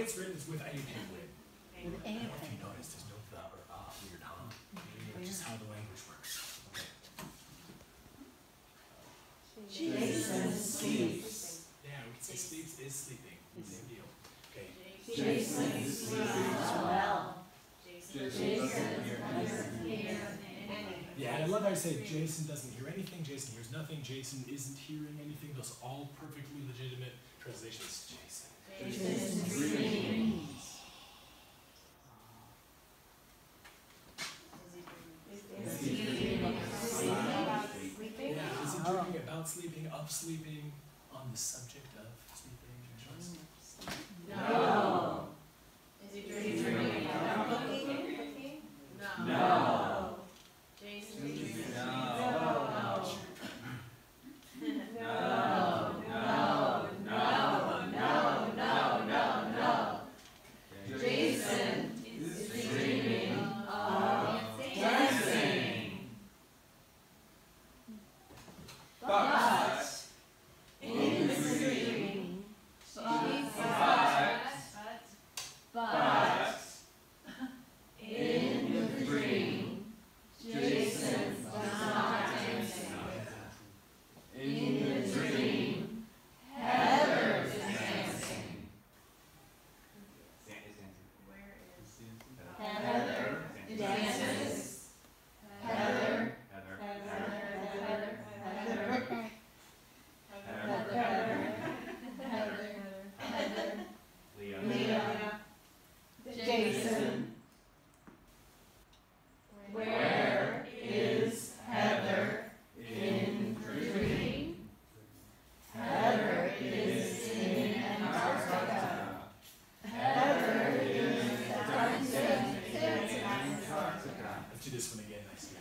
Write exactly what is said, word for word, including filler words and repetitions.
it's written, it's with a penguin. With a I don't know if penguin. you noticed, there's no the or uh, weird, huh? It's just how the language works. Okay. Jason sleeps. Yeah, we can say sleeps is sleeping. Same deal. Okay. Jason sleeps well. Jason Jason doesn't hear anything. Yeah, and I love how you say Jason doesn't hear anything, Jason hears nothing, Jason isn't hearing anything. Those are all perfectly legitimate translations. Jason. Jason dreams. Is he dreaming of sleeping? Yeah, is he dreaming about sleeping, of sleeping, on the subject of sleeping? No. Is he dreaming about cooking? No. No. Jason is dreaming. No. No. No. No. No. No. No. No. No. Jason is dreaming of dancing. But in the dream, but, but in the dream, Jason was not dancing. In the dream, Heather is dancing. Where is Heather dances. Heather, Heather. Heather, Heather, Heather, Heather, Heather, Leah. Leah, Jason. Where is Heather in the dream? Heather is in Antarctica. Heather is dancing in Antarctica. Let's do this one again. I see.